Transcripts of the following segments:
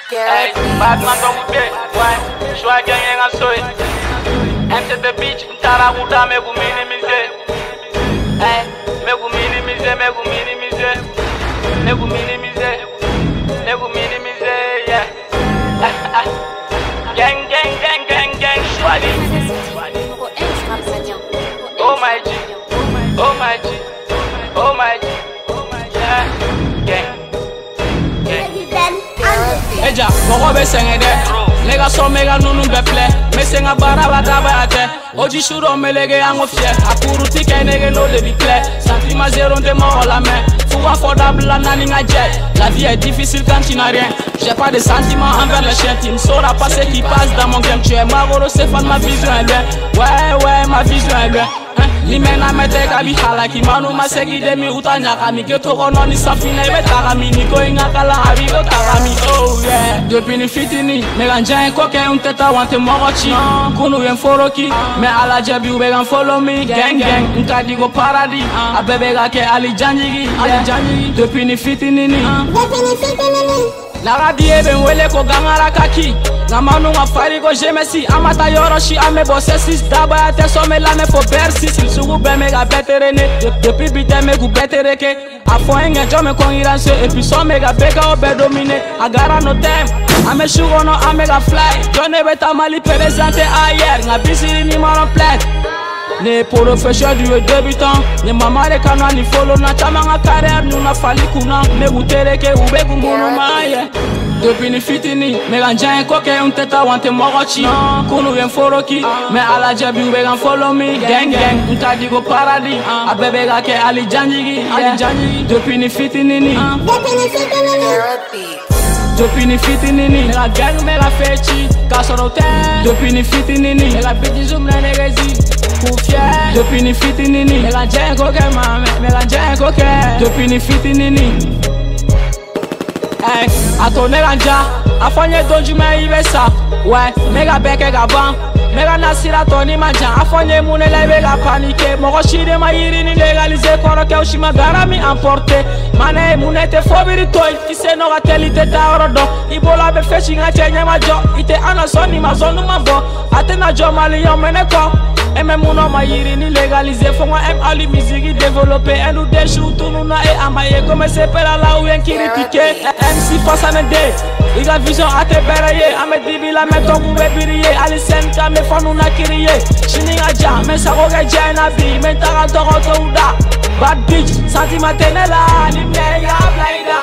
Hey, Batman don't be why? Shwa gang and so enter the beach, Tara Uda me minimize. Hey, me minimize, yeah. Gang, Shwadi. Oh my G, yeah, gang. Eja, moko be sengede. Nega so mega nunu be ple. Me senga bara badaba ate. Oji shuro melege ango fie. Akuru tike nege no de biple. Sentiment zéro de mort la main. Fou affordable la nani nga jet. La vie est difficile quand tu n'as rien. J'ai pas de sentiments envers les chiens. Tu ne sauras pas ce qui passe dans mon game. Tu es magoro, c'est fan, ma vision est bien. Ouais, ma vision est bien. Limena mete kabi halaki manu masegi demi utanya kami geto kono ni safina ibe tagami ni ko inga kala habigo tagami oh yeah depuis ni fitini me ganja koke unteta wante mogochi kunu yen foroki me ala jabi ube gan follow me gang nkadi go paradis abebe ga ke ali janjigi depuis ni fitini la radie ben wele ko gangara kaki Namanu mafari ko jemesi amata yoroshi ame bossesis daba te some la me fo bersi sil sugu be me ga beterene depuis bite me gu betereke afo enge jo me kon iranse et puis so me ga bega o be dominer agara no tem ame shugo no ame ga fly jone beta mali présenter ailleurs nga bisiri ni maro plate ne professeur du débutant ne mama de kana ni follow na chama nga carrière nu na fali kuna me gutereke ube gungunu maye depuis ni fitini me ganja koke unteta wante mogochi kunu yen foroki me ala jabi ube gan follow me gang nkadi go paradis abebe ga ke ali janjigi depuis ni fitini depuis ni fitini la gang me la fechi kasorote depuis ni fitini la bidizum na negezi kufia depuis ni fitini me ganja koke mame me ganja koke depuis ni fitini Hey, atone ganja, afanye donju me ibesa. Ouais, mega beke gaban, mega nasira toni manja. Afanye mune la ibe panike. Moko shide ma yiri ni legalize koro ke ushima garami emporte. Mane mune te fobiri toy, ise no gatelite ta orodo. Ibola be feshi nga chenye majo, ite anasoni mazonu mabo. Atena jo mali yon meneko. Eme muno ma yiri ni legalize fonga em ali musique développer un ou des jours tout nous et amaye comme c'est pela la ou en critiquer MC face à nede il a vision à te beraye ame dibi la meton ku be biriye ali sen ka me fanu na kiriye shini aja me sa ko ga jana bi me ta to ko uda bad bitch sentiment tenela ni me ya blaida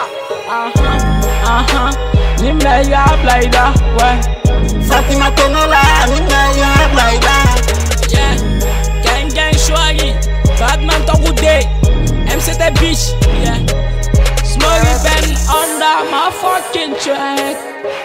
ni me ya blaida ouais sentiment tenela ni me ya blaida Gang Shwagi, Batman talk good day, MC the bitch, yeah. Smokey Ben under my fucking track.